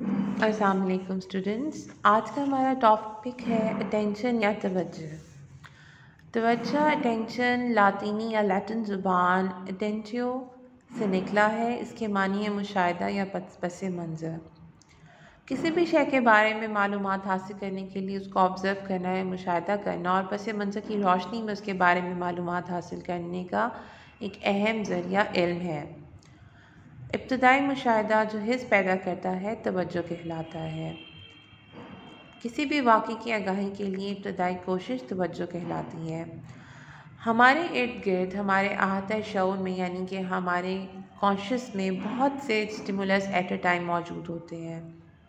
अस्सलाम वालेकुम स्टूडेंट्स। आज का हमारा टॉपिक है अटेंशन या तवज्जो। तवज्जो अटेंशन लातीनी या लैटिन ज़ुबान अटेंटियो से निकला है। इसके मानी है मुशाहिदा या पस मंज़र। किसी भी शय के बारे में मालूमात हासिल करने के लिए उसको ऑब्ज़र्व करना है, मुशाहिदा करना और पस मंज़र की रोशनी में उसके बारे में मालूमात हासिल करने का एक अहम ज़रिया इल्म है। इब्तदाई मुशाहिदा जो हिस्स पैदा करता है तवज्जो कहलाता है। किसी भी वाक़े की आगाही के लिए इब्तदाई कोशिश तवज्जो कहलाती है। हमारे इर्द गिर्द हमारे अहाता शऊर में यानी कि हमारे कॉन्शियस में बहुत से स्टिमुलस एट अ टाइम मौजूद होते हैं।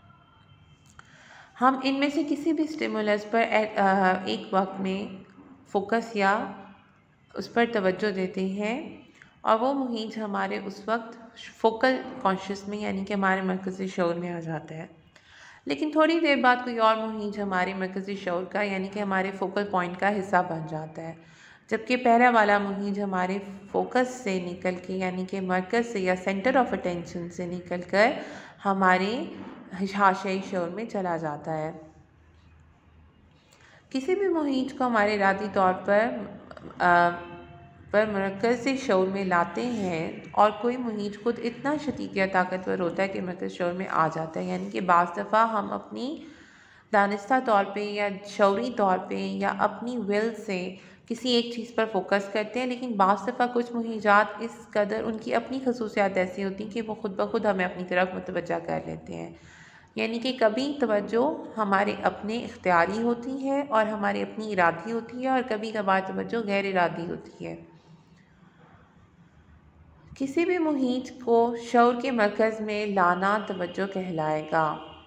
हम इनमें से किसी भी स्टिमुलस पर एक वक्त में फ़ोकस या उस पर तवज्जो देते हैं और वो मुहीज हमारे उस वक्त फ़ोकल कॉन्शियस में यानी कि हमारे मरकज़ी शऊर में आ जाता है। लेकिन थोड़ी देर बाद कोई और मुहीज हमारे मरकज़ी शऊर का यानी कि हमारे फ़ोकल पॉइंट का हिस्सा बन जाता है, जबकि पहला वाला मुहीज हमारे फ़ोकस से निकल के यानी कि मरकज़ से या सेंटर ऑफ अटेंशन से निकल कर हमारे हाशियाई शऊर में चला जाता है। किसी भी मुहीज को हमारे इरादी तौर पर मरकज़ी शऊर में लाते हैं और कोई मुहीज खुद इतना शदीद या ताकतवर होता है कि मरकज़ी शऊर में आ जाता है। यानी कि बाज़ दफ़ा हम अपनी दानिस्ता तौर पे या शऊरी तौर पे या अपनी विल से किसी एक चीज़ पर फोकस करते हैं, लेकिन बाज़ दफ़ा कुछ मुहीजात इस कदर उनकी अपनी खसूसियात ऐसी होती हैं कि वो खुद ब खुद हमें अपनी तरफ मुतवज्जा कर लेते हैं। यानी कि कभी तवज्जो हमारे अपने इख्तियारी होती है और हमारी अपनी इरादी होती है और कभी कभार तवज्जो गैर इरादी होती है। किसी भी मुहीज को शऊर के मरकज़ में लाना तवज्जो कहलाएगा।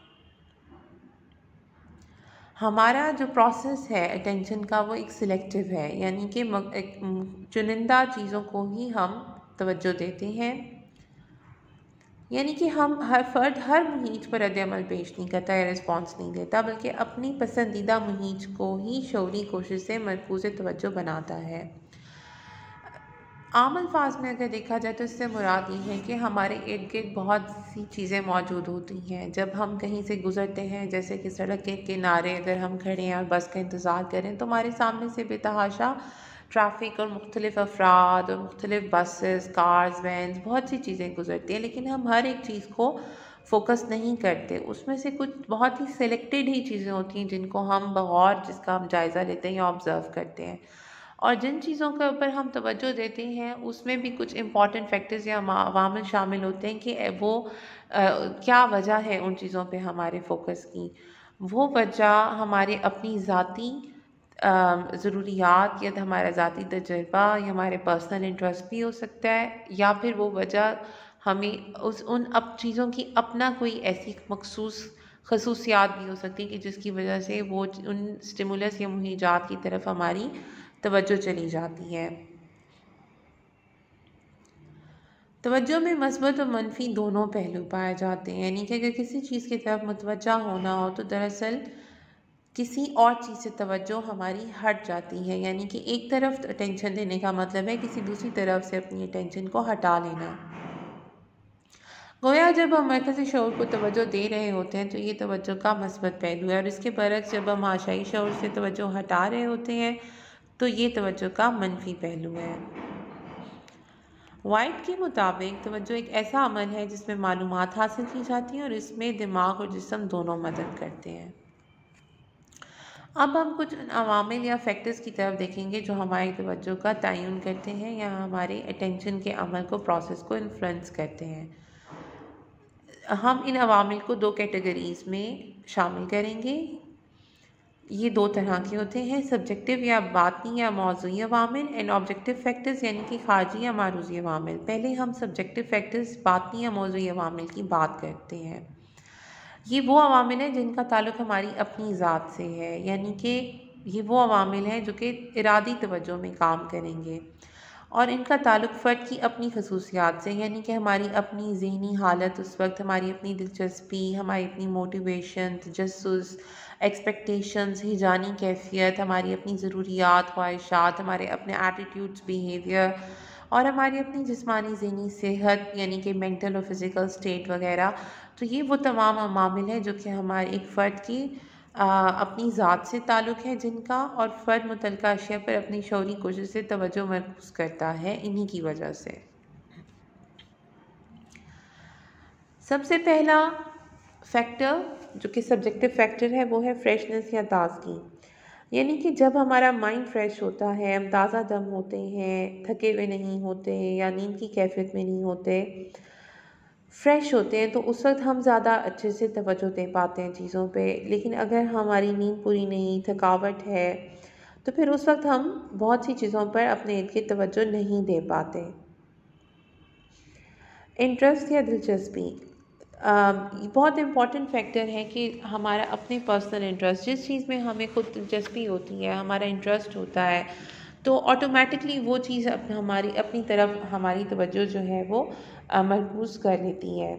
हमारा जो प्रोसेस है अटेंशन का वो एक सिलेक्टिव है, यानी कि चुनिंदा चीज़ों को ही हम तवज्जो देते हैं। यानी कि हम हर फ़र्द हर मुहीज पर रद्द-ए-अमल पेश नहीं करता या रिस्पॉन्स नहीं देता, बल्कि अपनी पसंदीदा मुहीज को ही शऊरी कोशिश से मरकूज़ तवज्जो बनाता है। आम अल्फाज में अगर देखा जाए तो इससे मुराद ये है कि हमारे इर्द गिर्द बहुत सी चीज़ें मौजूद होती हैं। जब हम कहीं से गुज़रते हैं, जैसे कि सड़क के किनारे अगर हम खड़े हैं और बस का इंतज़ार करें, तो हमारे सामने से बेतहाशा ट्रैफ़िक और मुख्तलिफ़ अफराद और मुख्तलिफ़ बसेस, कार्स, वैन्स बहुत सी चीज़ें गुज़रती हैं, लेकिन हम हर एक चीज़ को फ़ोकस नहीं करते। उसमें से कुछ बहुत ही सिलेक्टेड ही चीज़ें होती हैं जिनको हम बगौर जिसका हम जायज़ा लेते हैं या ऑब्ज़र्व करते हैं। और जिन चीज़ों के ऊपर हम तवज्जो देते हैं उसमें भी कुछ इम्पॉर्टेंट फैक्टर्स या अवामिल शामिल होते हैं कि वो क्या वजह है उन चीज़ों पे हमारे फोकस की। वो वजह हमारे अपनी ज़ाती ज़रूरियात या हमारा ज़ाती तजुर्बा या हमारे पर्सनल इंटरेस्ट भी हो सकता है, या फिर वो वजह हमें उन चीज़ों की अपना कोई ऐसी मखसूस खसूसियात भी हो सकती है कि जिसकी वजह से वो उन स्टिमुलस या मुहीजात की तरफ हमारी तवज्जो चली जाती है। तवज्जो में मस्बत और मनफी दोनों पहलू पाए जाते हैं, यानी कि अगर किसी चीज़ की तरफ मुतवज्जा होना हो तो दरअसल किसी और चीज़ से तवज्जो हमारी हट जाती है। यानी कि एक तरफ अटेंशन देने का मतलब है किसी दूसरी तरफ से अपनी अटेंशन को हटा लेना। गोया जब हम मरकज़ी शऊर को तवज्जो दे रहे होते हैं तो ये तवज्जो का मस्बत पहलू है, और इसके बरक्स जब हम हाशियाई शऊर से तवज्जो हटा रहे होते हैं तो ये तवज्जो का मनफी पहलू है। वाइट के मुताबिक तवज्जो एक ऐसा अमल है जिसमें मालूमात हासिल की जाती हैं और इसमें दिमाग और जिस्म दोनों मदद करते हैं। अब हम कुछ अवामिल या फैक्टर्स की तरफ देखेंगे जो हमारी तवज्जो का तयन करते हैं या हमारे अटेंशन के अमल को प्रोसेस को इन्फ्लुएंस करते हैं। हम इन अवामिल को दो कैटेगरीज़ में शामिल करेंगे। ये दो तरह के होते हैं, सब्जेक्टिव या बातनी या मौज़ूई अवामिल एंड ऑब्जेक्टिव फैक्टर्स यानी कि खारजी या मारूज़ी अवामिल। पहले हम सब्जेक्टिव फैक्टर्स बातनी या मौज़ूई अवामिल की बात करते हैं। ये वो अवामिल हैं जिनका ताल्लुक़ हमारी अपनी ज़ात से है, यानी कि ये वो अवामिल हैं जो कि इरादी तवज्जो में काम करेंगे और इनका ताल्लुक़ फ़र्द की अपनी खसूसियात से, यानी कि हमारी अपनी ज़हनी हालत उस वक्त, हमारी अपनी दिलचस्पी, हमारी अपनी मोटिवेशन, तजस्सुस, एक्सपेक्टेशंस, हिजानी कैफ़ियत, हमारी अपनी ज़रूरियात, ख्वाहिशात, हमारे अपने एटीट्यूड्स, बिहेवियर और हमारी अपनी जिस्मानी ज़हनी सेहत यानी कि मेंटल और फिज़िकल स्टेट वगैरह, तो ये वो तमाम अवामिल हैं जो कि हमारे एक फ़र्द की अपनी ज़ात से ताल्लुक़ है जिनका, और फ़र्द मुतल्लिक़ा अशिया पर अपनी शऊरी कोशिश से तवज्जो मरकूज़ करता है इन्हीं की वजह से। सबसे पहला फैक्टर जो कि सब्जेक्टिव फैक्टर है वो है फ्रेशनेस या ताज़गी। यानी कि जब हमारा माइंड फ्रेश होता है, हम ताज़ा दम होते हैं, थके हुए नहीं होते या नींद की कैफियत में नहीं होते, फ्रेश होते हैं, तो उस वक्त हम ज़्यादा अच्छे से तवज्जो दे पाते हैं चीज़ों पे। लेकिन अगर हमारी नींद पूरी नहीं, थकावट है, तो फिर उस वक्त हम बहुत सी चीज़ों पर अपने इर्द गिर्द तवज्जो नहीं दे पाते। इंटरेस्ट या दिलचस्पी बहुत इम्पॉर्टेंट फैक्टर है कि हमारा अपने पर्सनल इंटरेस्ट, जिस चीज़ में हमें खुद दिलचस्पी होती है, हमारा इंटरेस्ट होता है, तो ऑटोमेटिकली वो चीज़ हमारी अपनी तरफ हमारी तवज्जो जो है वो मरकूज़ कर लेती है।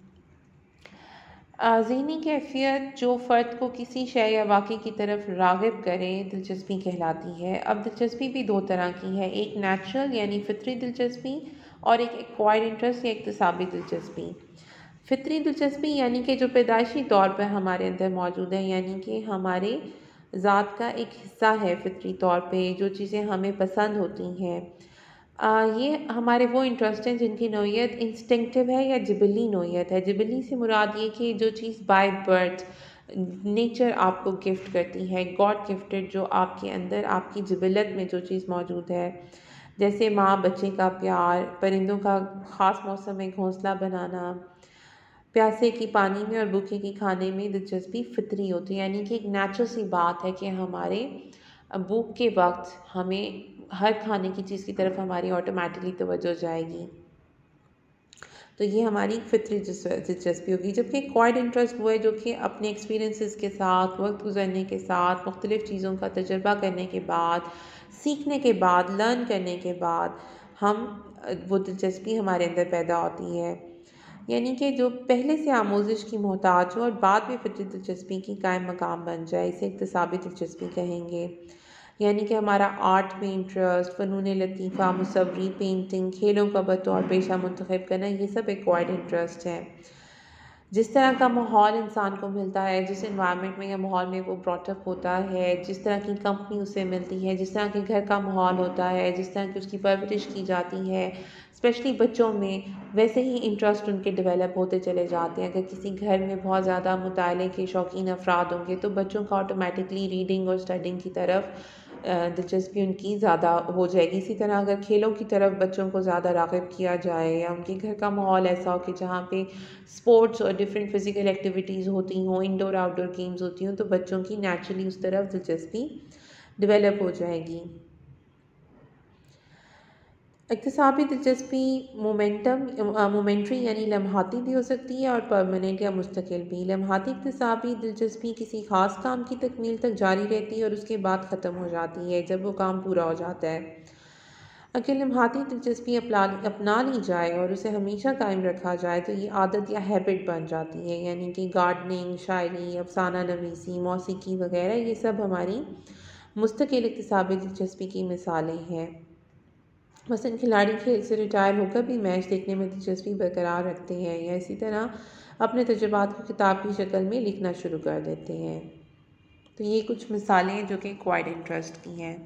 ज़हनी कैफ़ियत जो फ़र्द को किसी शय या वाक़े की तरफ राग़िब करे दिलचस्पी कहलाती है। अब दिलचस्पी भी दो तरह की है, एक नेचुरल यानी फ़ितरी दिलचस्पी और एक एक्वायर्ड इंटरेस्ट या इक्तिसाबी दिलचस्पी। फ़ितरी दिलचस्पी यानी कि जो पैदाइशी तौर पर हमारे अंदर मौजूद है, यानी कि हमारे ज़ात का एक हिस्सा है फ़ितरी तौर पे, जो चीज़ें हमें पसंद होती हैं। ये हमारे वो इंटरेस्ट हैं जिनकी नौइयत इंस्टिंक्टिव है या जिबली नौइयत है। जिबली से मुराद ये कि जो चीज़ बाय बर्थ नेचर आपको गिफ्ट करती है, गॉड गिफ्टेड, जो आपके अंदर आपकी जिबलत में जो चीज़ मौजूद है, जैसे माँ बच्चे का प्यार, परिंदों का ख़ास मौसम में घोंसला बनाना, प्यासे की पानी में और भूखे की खाने में दिलचस्पी फ़ितरी होती है। यानी कि एक नेचुरल सी बात है कि हमारे भूख के वक्त हमें हर खाने की चीज़ की तरफ हमारी ऑटोमेटिकली तवज्जो जाएगी। तो ये हमारी फ़ितरी दिलचस्पी होगी। जबकि एक्वायर्ड इंटरेस्ट वो है जो कि अपने एक्सपीरियंसेस के साथ, वक्त गुजरने के साथ, मुख्तलिफ़ चीज़ों का तजुर्बा करने के बाद, सीखने के बाद, लर्न करने के बाद वो दिलचस्पी हमारे अंदर पैदा होती है। यानी कि जो पहले से आमोज़िश की मोहताज हो और बाद में फ़ितरी दिलचस्पी की कायम मकाम बन जाए, इसे इक्तिसाबी दिलचस्पी कहेंगे। यानी कि हमारा आर्ट में इंटरेस्ट, फ़नून लतीफ़ा, मुसव्वरी, पेंटिंग, खेलों का बतौर पेशा मुंतखब करना, ये सब एक्वायर्ड इंटरेस्ट हैं। जिस तरह का माहौल इंसान को मिलता है, जिस एनवायरनमेंट में या माहौल में वो ब्रॉट अप होता है, जिस तरह की कंपनी उसे मिलती है, जिस तरह के घर का माहौल होता है, जिस तरह की उसकी परवरिश की जाती है, स्पेशली बच्चों में, वैसे ही इंटरेस्ट उनके डेवलप होते चले जाते हैं। अगर किसी घर में बहुत ज़्यादा मुताले के शौकीन अफराद होंगे, तो बच्चों का ऑटोमेटिकली रीडिंग और स्टडिंग की तरफ दिलचस्पी उनकी ज़्यादा हो जाएगी। इसी तरह अगर खेलों की तरफ बच्चों को ज़्यादा राग़िब किया जाए, या उनके घर का माहौल ऐसा हो कि जहाँ पे स्पोर्ट्स और डिफरेंट फ़िज़िकल एक्टिविटीज़ होती हों, इंडोर आउटडोर गेम्स होती हों, तो बच्चों की नेचुरली उस तरफ दिलचस्पी डेवलप हो जाएगी। इक्तिसाबी दिलचस्पी मोमेंट्री यानी लम्हाती भी हो सकती है और परमानेंट या मुस्तकिल भी। लम्हाती इक्तिसाबी दिलचस्पी किसी ख़ास काम की तकमील तक जारी रहती है और उसके बाद ख़त्म हो जाती है जब वो काम पूरा हो जाता है। अगर लम्हाती दिलचस्पी अपना ली जाए और उसे हमेशा कायम रखा जाए, तो ये आदत या हैबिट बन जाती है। यानी कि गार्डनिंग, शायरी, अफसाना नवीसी, मौसीकी वगैरह, ये सब हमारी मुस्तकिल इक्तिसाबी दिलचस्पी की मिसालें हैं। मसलन खिलाड़ी खेल से रिटायर होकर भी मैच देखने में दिलचस्पी बरकरार रखते हैं, या इसी तरह अपने तजुर्बात को किताब की शक्ल में लिखना शुरू कर देते हैं। तो ये कुछ मिसालें हैं जो कि एक्वायर्ड इंटरेस्ट की हैं।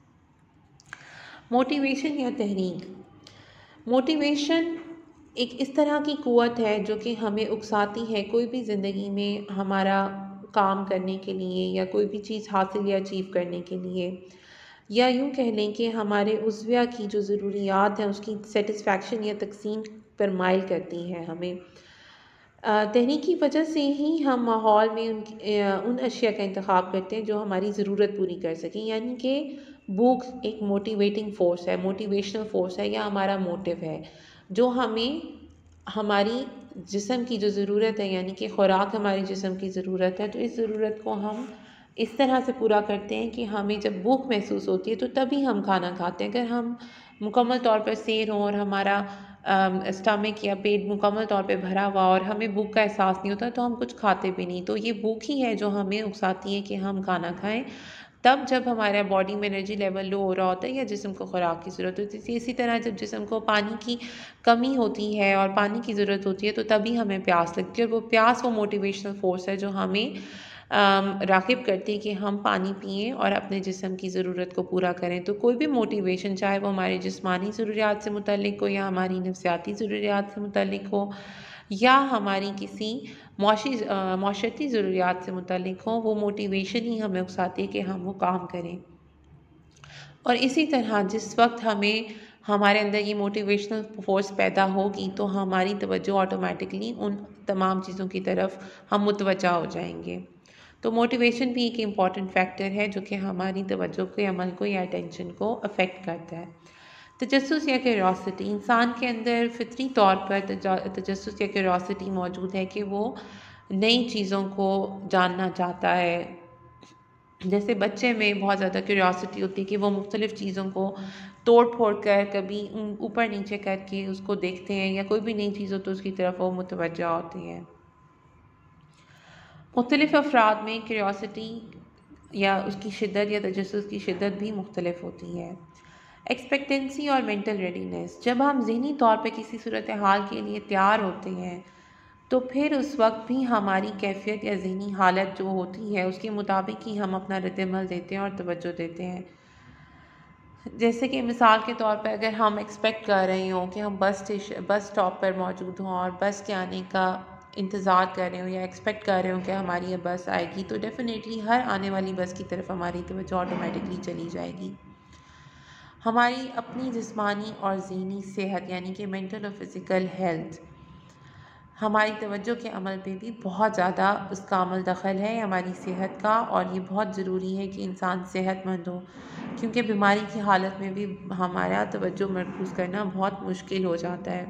मोटिवेशन या तहरीक। मोटिवेशन एक इस तरह की क़ुव्वत है जो कि हमें उकसाती है कोई भी ज़िंदगी में हमारा काम करने के लिए, या कोई भी चीज़ हासिल या अचीव करने के लिए, या यूँ कह लें कि हमारे उज़्विया की जो ज़रूरियात हैं उसकी सेटिस्फेक्शन या तकसीम पर माइल करती है हमें। तहरीक की वजह से ही हम माहौल में उन अशिया का इंतखाब करते हैं जो हमारी ज़रूरत पूरी कर सकें। यानी कि भूख एक मोटिवेटिंग फ़ोर्स है, मोटिवेशनल फ़ोर्स है, या हमारा मोटिव है जो हमें हमारी जिस्म की जो ज़रूरत है, यानी कि ख़ुराक हमारे जिस्म की ज़रूरत है, तो इस ज़रूरत को हम इस तरह से पूरा करते हैं कि हमें जब भूख महसूस होती है तो तभी हम खाना खाते हैं। अगर हम मुकम्मल तौर पर सैर हों और हमारा स्टमक या पेट मुकम्मल तौर पे भरा हुआ और हमें भूख का एहसास नहीं होता, तो हम कुछ खाते भी नहीं। तो ये भूख ही है जो हमें उकसाती है कि हम खाना खाएं। तब जब हमारा बॉडी में एनर्जी लेवल लो हो रहा होता है या जिस्म को खुराक की ज़रूरत होती है। इसी तरह जब जिस्म को पानी की कमी होती है और पानी की ज़रूरत होती है तो तभी हमें प्यास लगती है, और वो प्यास वो मोटिवेशनल फ़ोर्स है जो हमें राग़िब करती है कि हम पानी पिएँ और अपने जिस्म की ज़रूरत को पूरा करें। तो कोई भी मोटिवेशन, चाहे वो हमारी जिस्मानी ज़रूरियात से मुतल्लिक़ हो या हमारी नफ़सियाती ज़रूरियात से मुतल्लिक़ हो या हमारी किसी माशरती ज़रूरियात से मुतल्लिक़ हो, वो मोटिवेशन ही हमें उकसाती है कि हम वो काम करें। और इसी तरह जिस वक्त हमें हमारे अंदर ये मोटिवेशनल फ़ोर्स पैदा होगी तो हमारी तवज्जो ऑटोमेटिकली उन तमाम चीज़ों की तरफ हम मुतवज्जा हो जाएंगे। तो मोटिवेशन भी एक इम्पॉर्टेंट फैक्टर है जो कि हमारी तवज्जो के अमल को या अटेंशन को अफेक्ट करता है। तजस्सुस या क्यूरियोसिटी, इंसान के अंदर फितरी तौर पर तजस्सुस या क्यूरियोसिटी मौजूद है कि वो नई चीज़ों को जानना चाहता है। जैसे बच्चे में बहुत ज़्यादा क्यूरियोसिटी होती है कि वो मुख्तलिफ़ चीज़ों को तोड़ फोड़ कर कभी ऊपर नीचे करके उसको देखते हैं, या कोई भी नई चीज़ हो तो उसकी तरफ वो मुतवज्जा होते हैं। मुख्तलिफ़ अफराद में क्यूरियोसिटी या उसकी शिद्दत या तजस्सुस की शिद्दत भी मुख्तलिफ होती है। एक्सपेक्टेंसी और मेंटल रेडीनेस, जब हम ज़हनी तौर पर किसी सूरत हाल के लिए तैयार होते हैं तो फिर उस वक्त भी हमारी कैफियत या ज़हनी हालत जो होती है उसके मुताबिक ही हम अपना रद्द-ए-अमल देते हैं और तवज्जो देते हैं। जैसे कि मिसाल के तौर पर अगर हम एक्सपेक्ट कर रहे हों कि हम बस स्टॉप पर मौजूद हों और बस के आने का इंतज़ार कर रहे हो या एक्सपेक्ट कर रहे हो कि हमारी ये बस आएगी, तो डेफ़िनेटली हर आने वाली बस की तरफ हमारी तवज्जो ऑटोमेटिकली चली जाएगी। हमारी अपनी जिस्मानी और ज़हनी सेहत यानी कि मेंटल और फ़िज़िकल हेल्थ, हमारी तवज्जो के अमल पे भी बहुत ज़्यादा उसका अमल दखल है हमारी सेहत का, और ये बहुत ज़रूरी है कि इंसान सेहतमंद हो, क्योंकि बीमारी की हालत में भी हमारा तवज्जो मरकूज़ करना बहुत मुश्किल हो जाता है।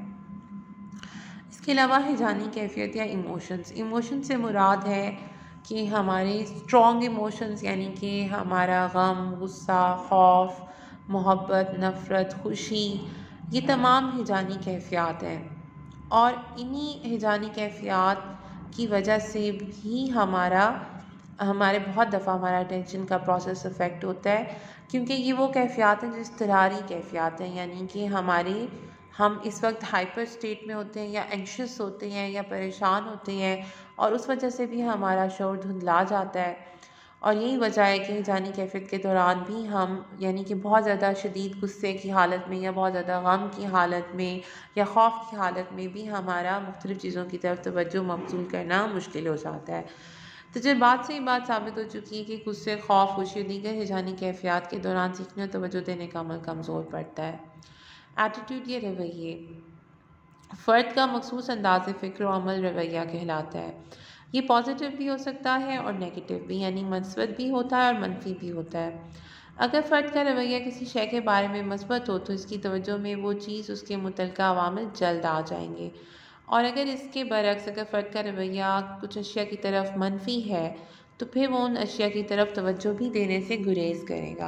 इसके अलावा हिजानी कैफियत या इमोशन से मुराद है कि हमारे स्ट्रॉन्ग इमोशंस यानी कि हमारा गम, गुस्सा, खौफ, मोहब्बत, नफ़रत, खुशी, ये तमाम हिजानी कैफियत हैं। और इन्हीं हिजानी कैफियत की वजह से भी हमारे बहुत दफ़ा हमारा अटेंशन का प्रोसेस अफेक्ट होता है, क्योंकि ये वो कैफियत हैं जो इज़्तिरारी कैफियत हैं, यानी कि हम इस वक्त हाइपर स्टेट में होते हैं या एंग्शियस होते हैं या परेशान होते हैं, और उस वजह से भी हमारा शऊर धुंधला जाता है। और यही वजह है कि हिजानी कैफियत के दौरान भी हम यानी कि बहुत ज़्यादा शदीद गुस्से की हालत में या बहुत ज़्यादा गम की हालत में या खौफ की हालत में भी हमारा मुख्तलिफ़ चीज़ों की तरफ तवज्जो मबज़ूल करना मुश्किल हो जाता है। तजुर्बात से ये बात साबित हो चुकी है कि गुस्से, खौफ, खुशी और दीगर हिजानी कैफियत के दौरान सीखने और तवज्जो देने का अमल कमज़ोर पड़ता है। एटीट्यूड या रवैये, फ़र्द का मखसूस अंदाज़ फ़िक्र और अमल रवैया कहलाता है। ये पॉजिटिव भी हो सकता है और नेगेटिव भी, यानी मस्बत भी होता है और मनफी भी होता है। अगर फ़र्द का रवैया किसी शय के बारे में मस्बत हो तो इसकी तवज्जो में वो चीज़ उसके मुतल्लिक़ा अवामिल जल्द आ जाएंगे, और अगर इसके बरक्स अगर फ़र्द का रवैया कुछ अशिया की तरफ मनफी है तो फिर वो उन अशिया की तरफ तवज्जो भी देने से गुरेज़ करेगा।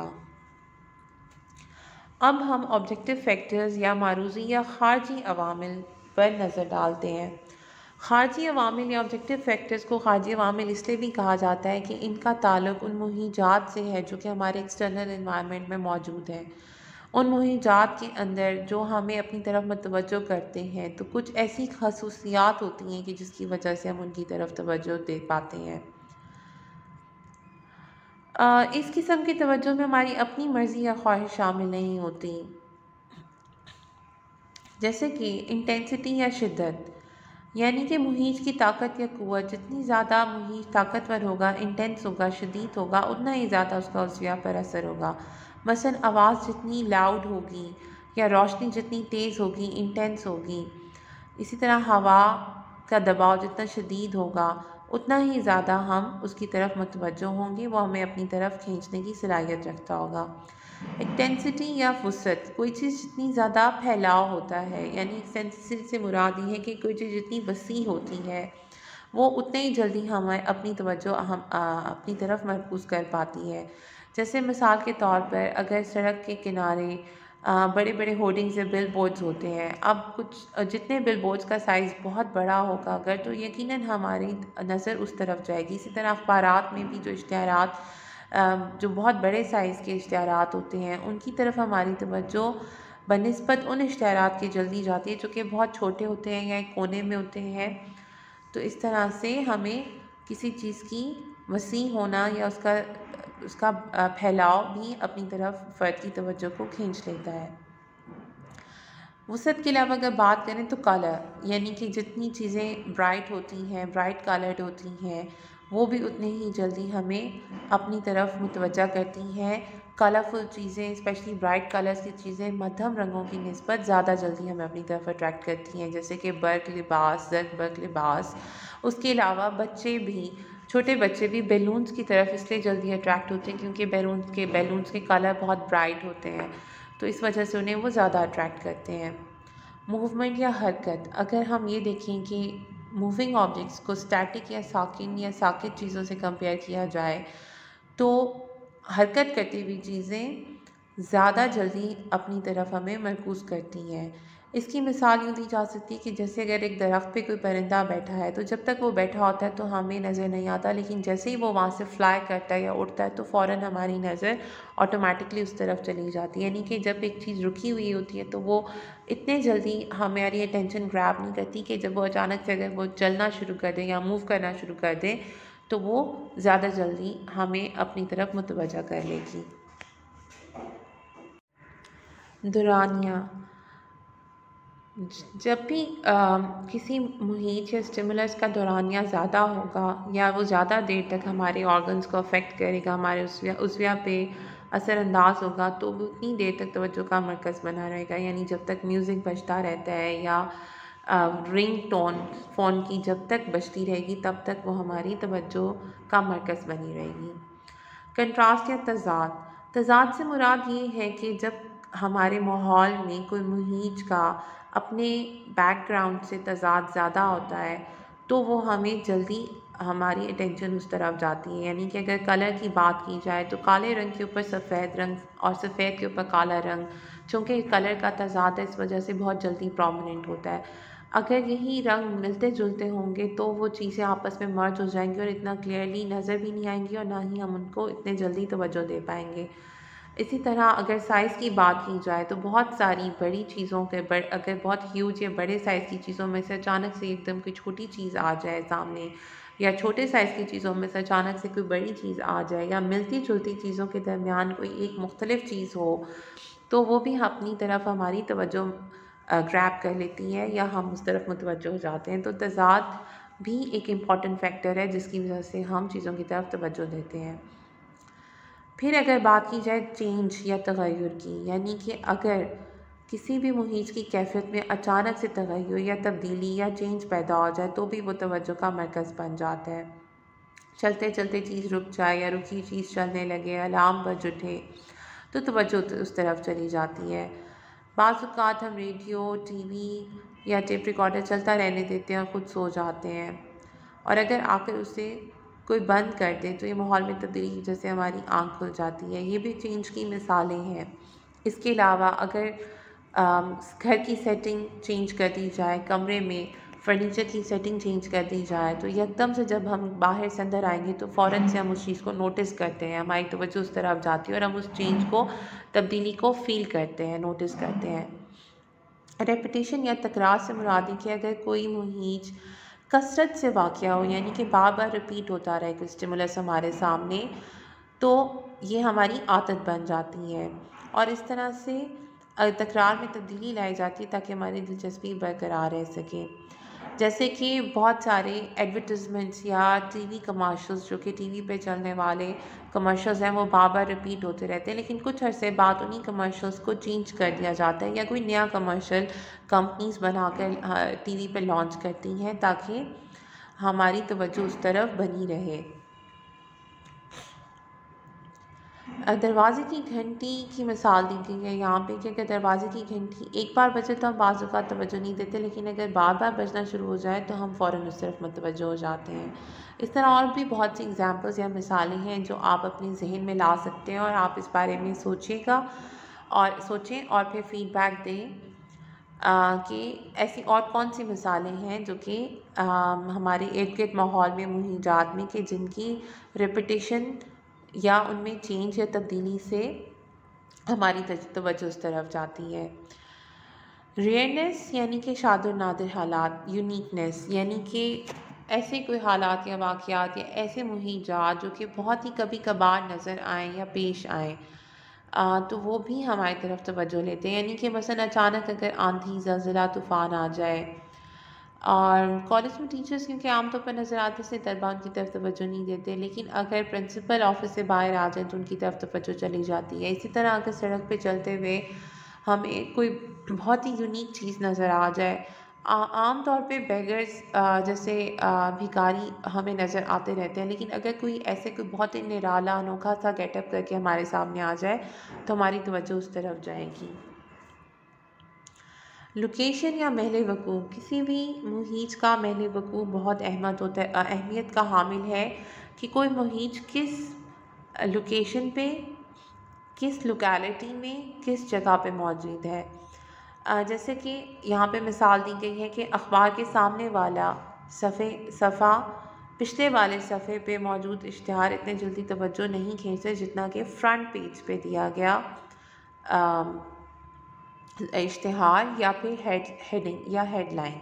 अब हम ऑब्जेक्टिव फैक्टर्स या मारूज़ी या ख़ारजी अवामिल पर नज़र डालते हैं। ख़ारजी अवामिल या ऑब्जेक्टिव फैक्टर्स को ख़ारजी अवामिल इसलिए भी कहा जाता है कि इनका ताल्लुक़ उन मुहीजात से है जो कि हमारे एक्सटर्नल एनवायरनमेंट में मौजूद हैं। उन मुहीजात के अंदर जो हमें अपनी तरफ मुतवज्जो करते हैं, तो कुछ ऐसी ख़ासूसियात होती हैं कि जिसकी वजह से हम उनकी तरफ तवज्जो दे पाते हैं। इस किस्म की तवज्जो में हमारी अपनी मर्ज़ी या ख्वाहिश शामिल नहीं होती, जैसे कि इंटेंसिटी या शिद्दत, यानी कि मुहीज की ताकत या क़ुव्वत, जितनी ज़्यादा मुहीज ताकतवर होगा, इंटेंस होगा, शदीद होगा, उतना ही ज़्यादा उसका उज़विया पर असर होगा। मसलन आवाज़ जितनी लाउड होगी या रोशनी जितनी तेज़ होगी, इंटेंस होगी, इसी तरह हवा का दबाव जितना शदीद होगा उतना ही ज़्यादा हम उसकी तरफ मुतवज्जो होंगे, वो हमें अपनी तरफ खींचने की सलाहियत रखता होगा। एक्सटेंसिटी या वुसअत, कोई चीज़ जितनी ज़्यादा फैलाव होता है, यानी एक्सटेंसिटी से मुराद ये है कि कोई चीज़ जितनी वसी होती है वो उतने ही जल्दी हमें अपनी तवज्जो अपनी तरफ मरकूज़ कर पाती है। जैसे मिसाल के तौर पर अगर सड़क के किनारे बड़े बड़े होर्डिंग्स या बिल बोर्ड्स होते हैं, अब कुछ जितने बिल बोर्ड्स का साइज़ बहुत बड़ा होगा अगर, तो यकीनन हमारी नज़र उस तरफ जाएगी। इसी तरह अखबारात में भी जो इश्तिहारात जो बहुत बड़े साइज़ के इश्तिहारात होते हैं उनकी तरफ हमारी तवज्जो बनिस्बत उन इश्तिहारात की जल्दी जाती है जो कि बहुत छोटे होते हैं या एक कोने में होते हैं। तो इस तरह से हमें किसी चीज़ की वसी होना या उसका फैलाव भी अपनी तरफ फ़र्द की तवज्जो को खींच लेता है। वसत के अलावा अगर बात करें तो कलर, यानी कि जितनी चीज़ें ब्राइट होती हैं, ब्राइट कलर्ड होती हैं, वो भी उतनी ही जल्दी हमें अपनी तरफ मुतवज्जा करती हैं। कलरफुल चीज़ें, स्पेशली ब्राइट कलर्स की चीज़ें मध्यम रंगों की निस्बत ज़्यादा जल्दी हमें अपनी तरफ अट्रैक्ट करती हैं, जैसे कि बर्क लिबास, जर्क बर्क लिबास। उसके अलावा छोटे बच्चे भी बैलून्स की तरफ इसलिए जल्दी अट्रैक्ट होते हैं क्योंकि बैलून्स के कलर बहुत ब्राइट होते हैं, तो इस वजह से उन्हें वो ज़्यादा अट्रैक्ट करते हैं। मूवमेंट या हरकत, अगर हम ये देखें कि मूविंग ऑब्जेक्ट्स को स्टैटिक या साकित चीज़ों से कंपेयर किया जाए तो हरकत करती हुई चीज़ें ज़्यादा जल्दी अपनी तरफ हमें मरकूज़ करती हैं। इसकी मिसाल यूँ दी जा सकती है कि जैसे अगर एक दरख्त पे कोई परिंदा बैठा है तो जब तक वो बैठा होता है तो हमें नज़र नहीं आता, लेकिन जैसे ही वो वहाँ से फ्लाई करता है या उड़ता है तो फ़ौरन हमारी नज़र ऑटोमेटिकली उस तरफ चली जाती है। यानी कि जब एक चीज़ रुकी हुई होती है तो वो इतने जल्दी हमारी अटेंशन ग्रैब नहीं करती कि जब वो अचानक से अगर वो चलना शुरू कर दें या मूव करना शुरू कर दें तो वो ज़्यादा जल्दी हमें अपनी तरफ मुतवज्जा कर लेगी। दौरानिया, जब भी किसी मुहित या स्टिमुलस का दौरानिया ज़्यादा होगा या वो ज़्यादा देर तक हमारे ऑर्गन्स को अफेक्ट करेगा, हमारे उस्विया पे असरअंदाज होगा, तो वो उतनी देर तक तवज्जो का मरकज़ बना रहेगा। यानी जब तक म्यूज़िक बजता रहता है या रिंग टोन फ़ोन की जब तक बजती रहेगी तब तक वो हमारी तवज्जो का मरकज़ बनी रहेगी। कंट्रास्ट या तज़ाद से मुराद ये है कि जब हमारे माहौल में कोई मुहीज का अपने बैकग्राउंड से तज़ाद ज़्यादा होता है तो वो हमें जल्दी हमारी अटेंशन उस तरफ जाती है। यानी कि अगर कलर की बात की जाए तो काले रंग के ऊपर सफ़ेद रंग और सफ़ेद के ऊपर काला रंग, चूँकि कलर का तज़ाद है इस वजह से बहुत जल्दी प्रोमिनेंट होता है। अगर यही रंग मिलते जुलते होंगे तो वो चीज़ें आपस में मर्ज हो जाएंगी और इतना क्लियरली नज़र भी नहीं आएंगी और ना ही हम उनको इतने जल्दी तवज्जो दे पाएंगे। इसी तरह अगर साइज़ की बात की जाए तो बहुत सारी बड़ी चीज़ों के अगर बहुत ह्यूज या बड़े साइज़ की चीज़ों में से अचानक से एकदम कोई छोटी चीज़ आ जाए सामने, या छोटे साइज़ की चीज़ों में से अचानक से कोई बड़ी चीज़ आ जाए, या मिलती जुलती चीज़ों के दरमियान कोई एक मुख्तलिफ चीज़ हो तो वो भी अपनी तरफ हमारी तवज्जो ग्रैब कर लेती है या हम उस तरफ मुतवज्जो हो जाते हैं। तो तज़ाद भी एक इम्पॉर्टेंट फैक्टर है जिसकी वजह से हम चीज़ों की तरफ तवज्जो देते हैं। फिर अगर बात की जाए चेंज या तगय्युर की, यानी कि अगर किसी भी मुहीज की कैफियत में अचानक से तगय्युर या तब्दीली या चेंज पैदा हो जाए तो भी वो तवज्जो का मरकज़ बन जाता है। चलते चलते चीज़ रुक जाए या रुकी चीज़ चलने लगे, अलार्म बज उठे तो तवज्जो उस तरफ चली जाती है। बाज़ औक़ात हम रेडियो, टीवी या टेप रिकॉर्डर चलता रहने देते हैं और ख़ुद सो जाते हैं, और अगर आकर उसे कोई बंद कर दे तो ये माहौल में तब्दीली की वजह से हमारी आँख खुल जाती है। ये भी चेंज की मिसालें हैं। इसके अलावा अगर घर की सेटिंग चेंज कर दी जाए, कमरे में फर्नीचर की सेटिंग चेंज कर दी जाए तो एकदम से जब हम बाहर से अंदर आएंगे तो फ़ौरन से हम उस चीज़ को नोटिस करते हैं, हमारी तवज्जो उस तरफ जाती है और हम उस चेंज को, तब्दीली को फ़ील करते हैं, नोटिस करते हैं। रेपिटेशन या तकरार से मुराद है कि अगर कोई मुहीज कसरत से वाक़या हो, यानी कि बार बार रिपीट होता रहे कोई स्टिमुलस हमारे सामने, तो ये हमारी आदत बन जाती है और इस तरह से तकरार में तब्दीली लाई जाती है ताकि हमारी दिलचस्पी बरकरार रह सके। जैसे कि बहुत सारे एडवर्टाइजमेंट्स या टीवी कमर्शियल्स, जो कि टीवी पे चलने वाले कमर्शियल्स हैं, वो बार बार रिपीट होते रहते हैं, लेकिन कुछ अरसे बाद उन्हीं कमर्शियल्स को चेंज कर दिया जाता है या कोई नया कमर्शियल कंपनीज बनाकर टीवी पे लॉन्च करती हैं ताकि हमारी तवज्जो उस तरफ बनी रहे। दरवाज़े की घंटी की मिसाल दी गई है यहाँ पे कि अगर दरवाज़े की घंटी एक बार बजे तो हम बाज़ औक़ात तवज्जो नहीं देते, लेकिन अगर बार बार बजना शुरू हो जाए तो हम फ़ौरन उस तरफ मुतवज्जो हो जाते हैं। इस तरह और भी बहुत सी एग्ज़ाम्पल्स या मिसालें हैं जो आप अपने जहन में ला सकते हैं और आप इस बारे में सोचें और फिर फ़ीडबैक दें कि ऐसी और कौन सी मिसालें हैं जो कि हमारे इर्द गिर्द माहौल में मुहीजात में कि जिनकी रेपिटेशन या उनमें चेंज या तब्दीली से हमारी तवज्जो उस तरफ जाती है। रेयरनेस यानी कि शाद और नादिर हालात, यूनिकनेस यानी कि ऐसे कोई हालात या वाक़यात या ऐसे मुहीजात जो कि बहुत ही कभी कभार नज़र आएँ या पेश आएँ, तो वो भी हमारी तरफ तवज्जो लेते हैं। यानी कि मसलन अचानक अगर आंधी, ज़लज़ला, तूफ़ान आ जाए, और कॉलेज में टीचर्स क्योंकि आमतौर पर नज़र आते से तलबा उनकी तरफ तवज्जो नहीं देते, लेकिन अगर प्रिंसिपल ऑफिस से बाहर आ जाए तो उनकी तरफ तवज्जो चली जाती है। इसी तरह अगर सड़क पे चलते हुए हमें कोई बहुत ही यूनिक चीज़ नज़र आ जाए, आम तौर पे बेगर्स जैसे भिखारी हमें नज़र आते रहते हैं, लेकिन अगर कोई ऐसे कोई बहुत ही निराला अनोखा सा गेटअप करके हमारे सामने आ जाए तो हमारी तवज्जो उस तरफ जाएगी। लोकेशन या महल वक़ूफ़, किसी भी मुहीज का महल वक़ूफ़ बहुत अहमियत का हामिल है कि कोई मुहीज किस लोकेशन पे, किस लोकेलिटी में, किस जगह पे मौजूद है। जैसे कि यहाँ पे मिसाल दी गई है कि अखबार के सामने वाला सफ़ा पिछले वाले सफ़े पे मौजूद इश्तिहार इतने जल्दी तवज्जो नहीं खींचते जितना कि फ्रंट पेज पे दिया गया इश्तिहार या फिर हेडिंग या हेडलाइन।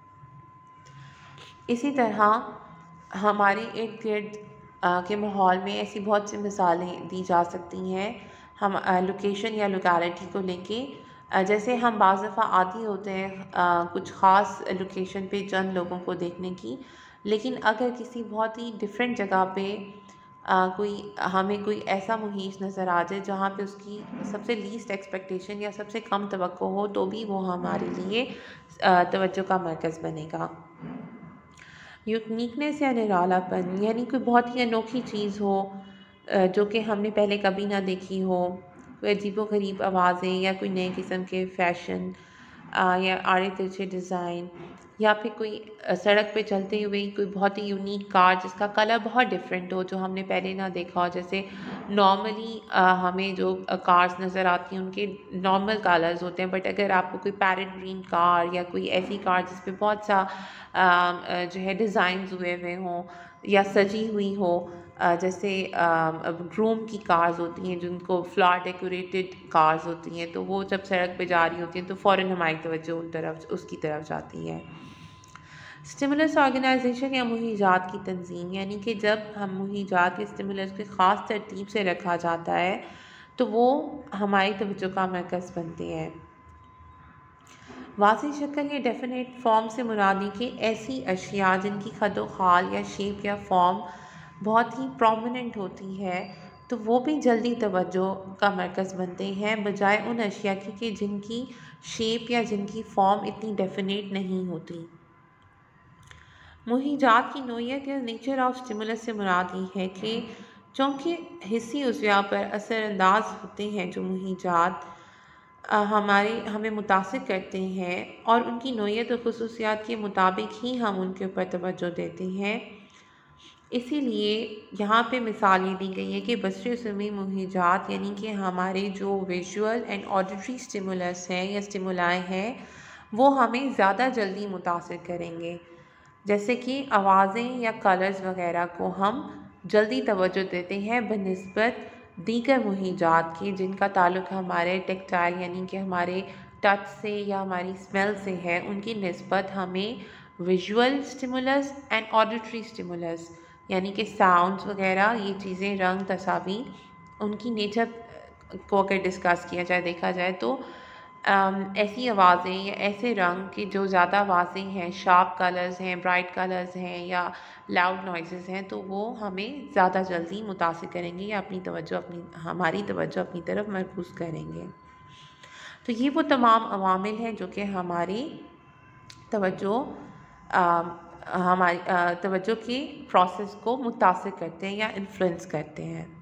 इसी तरह हमारे इर्द गिर्द के माहौल में ऐसी बहुत सी मिसालें दी जा सकती हैं हम लोकेशन या लोकेलिटी को लेके। जैसे हम बाज़ दफ़ा आदी होते हैं कुछ ख़ास लोकेशन पे चंद लोगों को देखने की, लेकिन अगर किसी बहुत ही डिफरेंट जगह पे हमें कोई ऐसा मुहीज नज़र आ जाए जहाँ पे उसकी सबसे लीस्ट एक्सपेक्टेशन या सबसे कम तवक्को हो, तो भी वो हमारे लिए तवज्जो का मरकज़ बनेगा। यूनिकनेस या निरालापन यानी कोई बहुत ही अनोखी चीज़ हो जो कि हमने पहले कभी ना देखी हो, कोई अजीबोगरीब आवाज़ें या कोई नए किस्म के फ़ैशन या आड़े तिरछे डिज़ाइन, या फिर कोई सड़क पे चलते हुए कोई बहुत ही यूनिक कार जिसका कलर बहुत डिफरेंट हो जो हमने पहले ना देखा हो। जैसे नॉर्मली हमें जो कार्स नज़र आती हैं उनके नॉर्मल कलर्स होते हैं, बट अगर आपको कोई पैरेट ग्रीन कार या कोई ऐसी कार जिस पे बहुत सा जो है डिज़ाइंस हुए हुए हों या सजी हुई हो, जैसे ग्रूम की कार्स होती हैं जिनको फ्लावर डेकोरेटेड कार्स होती हैं, तो वो जब सड़क पे जा रही होती हैं तो फ़ौरन हमारी तवज्जो उसकी तरफ जाती है। स्टिमुलस ऑर्गेनाइजेशन या मुहीजात की तंजीम यानी कि जब हम मुहीजात के स्टिमुलस की ख़ास तरतीब से रखा जाता है तो वो हमारी तवज्जो का मरकज़ बनते हैं। वाज़ेह शक्ल या डेफिनेट फॉर्म से मुराद कि ऐसी अशिया जिनकी खदो खाल या शेप या फॉर्म बहुत ही प्रोमिनेंट होती है, तो वो भी जल्दी तवज्जो का मरकज़ बनते हैं बजाय उन अशिया की जिनकी शेप या जिनकी फॉर्म इतनी डेफिनेट नहीं होती। मुहीजात की नोयत या नेचर ऑफ स्टिमुलस से मुराद ये है कि चूँकि हिस्सी उज़्वा पर असरअंदाज होते हैं जो मुहीजात हमें मुतासिर करते हैं और उनकी नोयत और ख़ुसूसियात के मुताबिक ही हम उनके ऊपर तवज्जो देते हैं। इसीलिए यहाँ पे मिसाल ये दी गई है कि बसर-ए-सुमी मुहीजात यानी कि हमारे जो विजुअल एंड ऑडिटरी स्टिमुलस हैं या स्टिमुलाई हैं वो हमें ज़्यादा जल्दी मुतासिर करेंगे। जैसे कि आवाज़ें या कलर्स वगैरह को हम जल्दी तवज्जो देते हैं बनिस्बत दीगर मुहीजात की जिनका ताल्लुक़ हमारे टेक्टाइल यानी कि हमारे टच से या हमारी स्मेल से है, उनकी निस्बत हमें visual stimulus and auditory stimulus यानी कि साउंड्स वगैरह ये चीज़ें, रंग, तस्वीर, उनकी नेचर को अगर डिस्कस किया जाए, देखा जाए तो ऐसी आवाज़ें या ऐसे रंग कि जो ज़्यादा वाज़ेह हैं, शार्प कलर्स हैं, ब्राइट कलर्स हैं या लाउड नॉइज़ेस हैं, तो वो हमें ज़्यादा जल्दी मुतासिर करेंगे या हमारी तवज्जो अपनी तरफ मरकूज़ करेंगे। तो ये वो तमाम अवामिल हैं जो कि हमारी तवज्जो की प्रोसेस को मुतासिर करते हैं या इन्फ्लुएंस करते हैं।